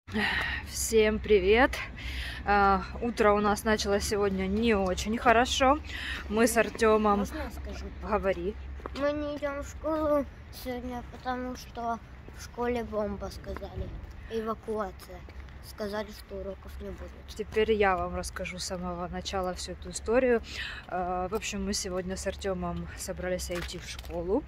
Всем привет! Утро у нас началось сегодня не очень хорошо. Мы с Артемом... Можно я скажу? Говори. Мы не идем в школу сегодня, потому что в школе бомба, сказали. Эвакуация. Сказали, что уроков не будет. Теперь я вам расскажу с самого начала всю эту историю. В общем, мы сегодня с Артемом собрались идти в школу.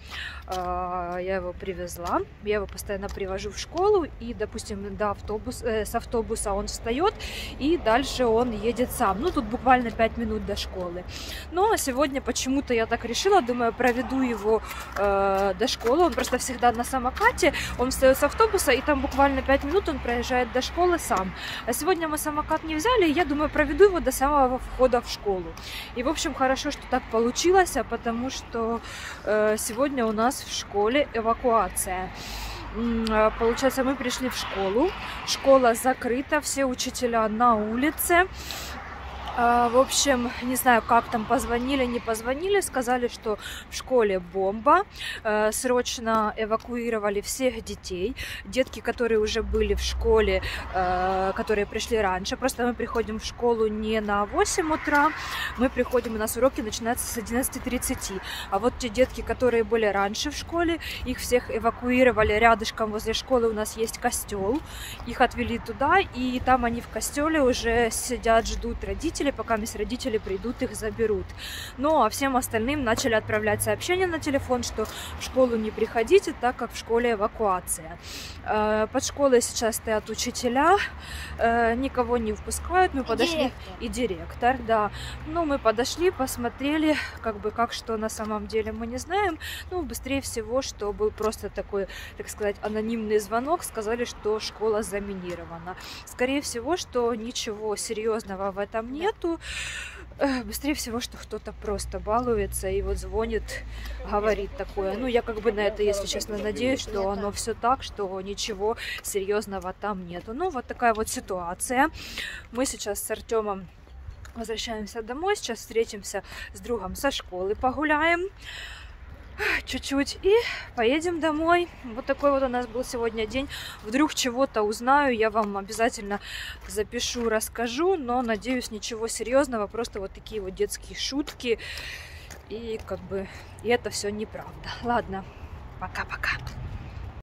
Я его привезла. Я его постоянно привожу в школу. И, допустим, с автобуса он встает, и дальше он едет сам. Ну, тут буквально 5 минут до школы. Но сегодня почему-то я так решила. Думаю, проведу его до школы. Он просто всегда на самокате. Он встает с автобуса, и там буквально 5 минут он проезжает до школы сам. А сегодня мы самокат не взяли, и я думаю, проведу его до самого входа в школу. И, в общем, хорошо, что так получилось, потому что сегодня у нас в школе эвакуация. Получается, мы пришли в школу, школа закрыта, все учителя на улице. В общем, не знаю, как там, позвонили, не позвонили, сказали, что в школе бомба, срочно эвакуировали всех детей, детки, которые уже были в школе, которые пришли раньше, просто мы приходим в школу не на 8 утра, мы приходим, у нас уроки начинаются с 11:30, а вот те детки, которые были раньше в школе, их всех эвакуировали, рядышком возле школы у нас есть костел, их отвели туда, и там они в костеле уже сидят, ждут родителей, пока родители придут, их заберут. Ну, а всем остальным начали отправлять сообщения на телефон, что в школу не приходите, так как в школе эвакуация. Под школой сейчас стоят учителя, никого не впускают. Мы подошли. И директор, да. Ну, мы подошли, посмотрели, как что на самом деле мы не знаем. Ну, быстрее всего, что был просто такой, так сказать, анонимный звонок, сказали, что школа заминирована. Скорее всего, что ничего серьезного в этом нету. Быстрее всего, что кто-то просто балуется и вот звонит, говорит такое. Ну, я на это, если честно, надеюсь, что оно все так, что ничего серьезного там нету. Ну, вот такая вот ситуация. Мы сейчас с Артемом возвращаемся домой, сейчас встретимся с другом со школы, погуляем чуть-чуть и поедем домой. Вот такой вот у нас был сегодня день. Вдруг чего-то узнаю, я вам обязательно запишу, расскажу, но надеюсь, ничего серьезного, просто вот такие вот детские шутки, и и это все неправда. Ладно, пока-пока.